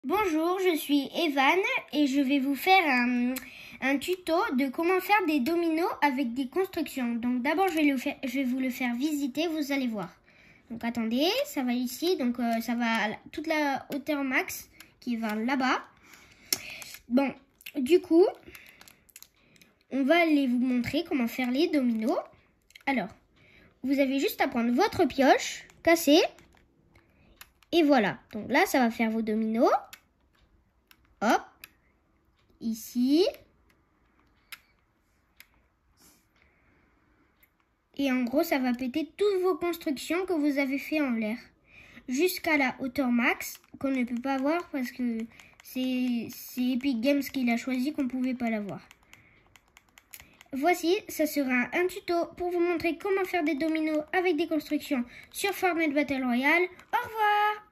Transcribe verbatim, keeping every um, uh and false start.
Bonjour, je suis Evan et je vais vous faire un, un tuto de comment faire des dominos avec des constructions. Donc d'abord je vais, le faire, je vais vous le faire visiter, vous allez voir. Donc attendez, ça va ici, donc euh, ça va à la, toute la hauteur max qui va là-bas. Bon, du coup, on va aller vous montrer comment faire les dominos. Alors, vous avez juste à prendre votre pioche, casser, et voilà. Donc là, ça va faire vos dominos. Hop, ici. Et en gros, ça va péter toutes vos constructions que vous avez fait en l'air. Jusqu'à la hauteur max, qu'on ne peut pas voir parce que c'est Epic Games qui l'a choisi, qu'on ne pouvait pas l'avoir. Voici, ça sera un tuto pour vous montrer comment faire des dominos avec des constructions sur Fortnite Battle Royale. Au revoir!